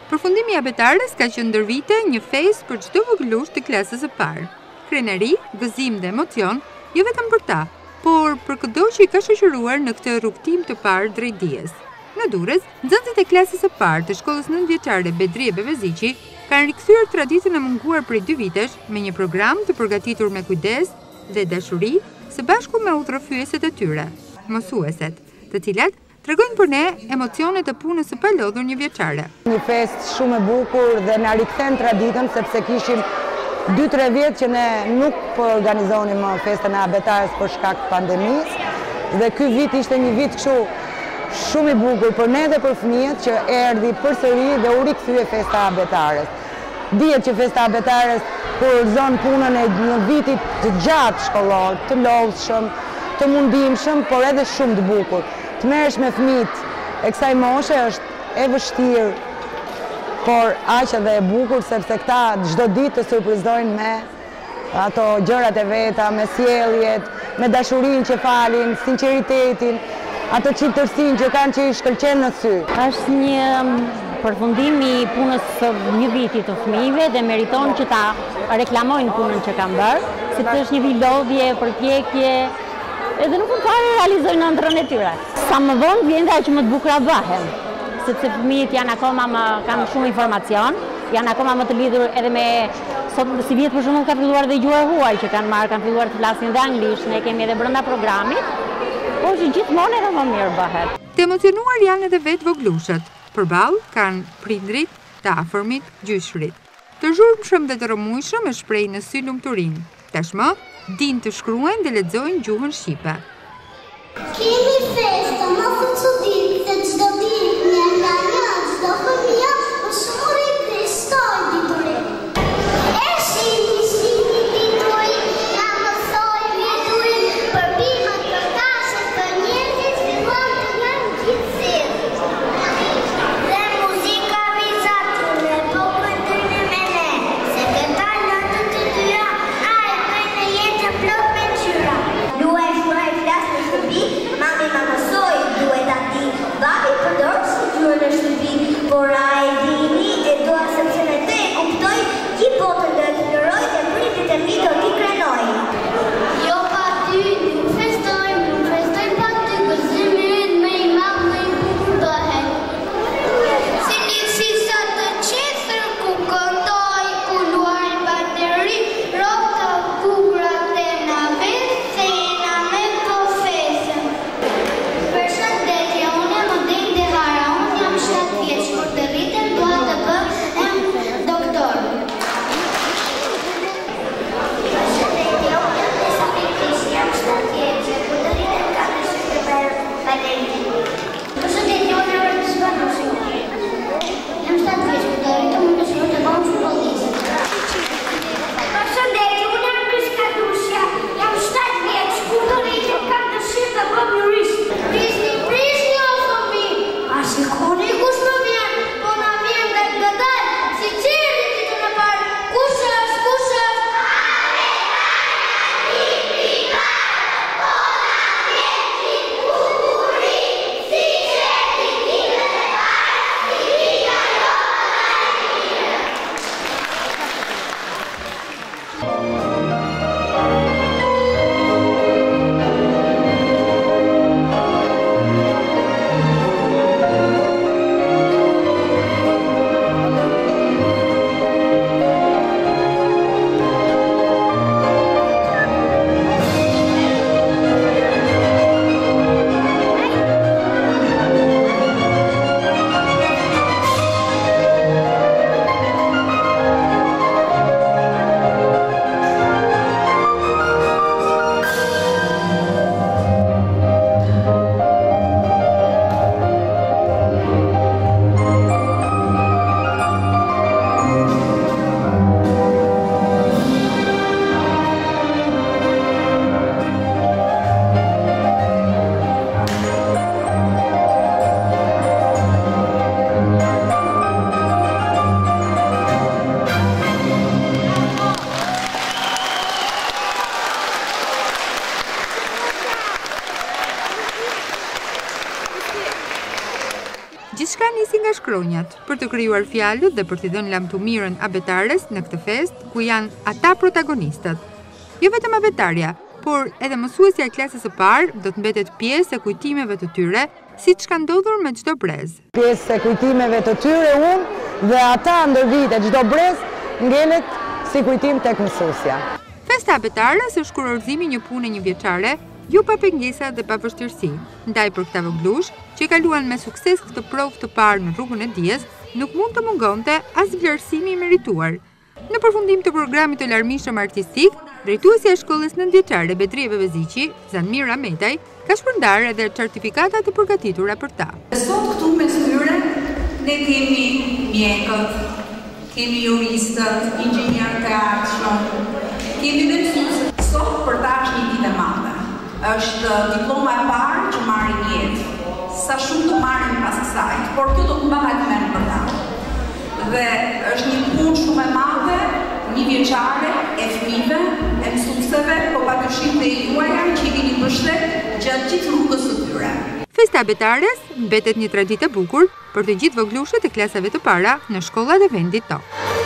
Përfundimi i abetares ka qenë ndër vite një festë për çdo vogëlush të klasës së parë. Krenari, gëzim dhe emocion, jo vetëm për ta, por për çdo që i ka shoqëruar në këtë rrugtim të parë drejt dijes. Në Durrës, nxënësit e klasës së parë të shkollës 9 Bedrije Beveziqi kanë rikthyer traditën e munguar prej 2 vitesh me një program të përgatitur me kujdes dhe dashuri së bashku me udhërrofyeset e tyre, mësueset, të cilat tregojnë për ne emocionet e punës së palodhur një vjeçare. Një festë shumë e bukur dhe na rikthen traditën sepse kishim 2-3 vjet që ne nuk po organizonim më festën e abetares për shkak të pandemisë dhe ky vit ishte një vit kështu shumë i bukur për ne dhe për fëmijët që erdhi përsëri dhe u rikthye festa e abetares. Dihet që festa e abetares kurorëzon punën e një viti të gjatë shkollor, të lodhshëm, të mundimshëm, por edhe shumë të bukur. Të merresh me fëmijët e kësaj moshe është e vështirë, por aq edhe e bukur sepse këta çdo ditë të surprizojnë me ato gjërat e veta, me sjelljet, me dashurinë që falin, sinqeritetin, ato qitërsinë që kanë që i shkëlqen në sy. Është një përfundim i punës së një viti të fëmijëve dhe meriton që ta reklamojnë punën që kanë bërë, sepse është një vilodhje, përpjekje, edhe nuk mund fare realizojnë ëndrrën e tyre. Sa më vonë vjen ajo që më të bukura bëhen, sepse fëmijët janë akoma kanë shumë informacion, janë akoma më të lidhur edhe me sot si vjet për shembull ka filluar dhe gjuha e huaj që kanë filluar të flasin dhe anglisht, ne kemi edhe brenda programit, por që gjithmonë edhe më mirë bëhet. Të emocionuar janë edhe vetë voglushët. Përballë kanë prindrit, të afërmit, gjyshrit. Të zhurmshëm dhe të rrëmujshëm e shprehë në sy lumturinë. Tashmë dinë të shkruajnë dhe lexojnë gjuhën shqipe. Kemi festa më fuçudit se çdo ditë një nga një çdo fëmijë më shumë riflestoj diturin. Por ai dini e doa sepse me te e kuptoj që botën do të lëroj dhe pritit e mi do t'i krenoj. Jo pa ty, nuk festojmë pa ty, gëzimin me i madh me i bukur bëhet. Si një fisa të qetër ku këndoj, ku luaj bateri, rota bukrat e na vetë, se jena me po fesën. Përshëndetje, unë më dek dhe vara, unë jam 7 vjeç. Të rritën doa të bëhem doktor. Përshëndetje, unë jam Lesa Mikrish, jam 7 vjeç, kur të rritën kam në sy të bërë baleri. Përshëndetje, unë jam Rëndës Banushi. Jam 7 vjeç, kur të rritën më në sy të bëhem futbollist. Përshëndetje, unë jam Priska Dushja, jam 7 vjeç, kur të rritën kam në sy të bëhem jurist. Prisni o fëmi, a shikoni kush më vjen? nisi nga shkronjat për të krijuar fjalët dhe për t'i dhënë lam të mirën abetares në këtë fest ku janë ata protagonistët. Jo vetëm abetarja, por edhe mësuesja e klasës së parë do të mbetet pjesë e kujtimeve të tyre, siç ka ndodhur me çdo brez. Pjesë e kujtimeve të tyre unë dhe ata ndër vite çdo brez ngelet si kujtim tek mësuesja. Festa abetares është kurorëzimi një pune një vjeçare, jo pa pengesa dhe pa vështirësi. Ndaj për këta voglush, që kaluan me sukses këtë provë të parë në rrugën e dijes, nuk mund të mungonte as vlerësimi i merituar. Në përfundim të programit të larmishëm artistik, drejtuesja e shkollës nëntëvjeçare Bedrije Bebeziqi, Zanmira Metaj, ka shpërndarë edhe certifikatat e përgatitura për ta. Sot këtu me tyre, ne kemi mjekët, kemi juristët, inxhinierët e artshëm, kemi dhe mësuesët. Sot për ta është një ditë e madhe. Është diploma e parë që marrin jetë. Sa shumë të marrin pas kësaj, por kjo do të mbahet mend për ta. Dhe është një punë shumë e madhe, një vjeçare e fëmijëve, e mësuesve, po padyshim të juaja që i keni mbështet gjatë gjithë rrugës së tyre. Festa abetares mbetet një traditë e bukur për të gjithë voglushët e klasave të para në shkollat e vendit tonë.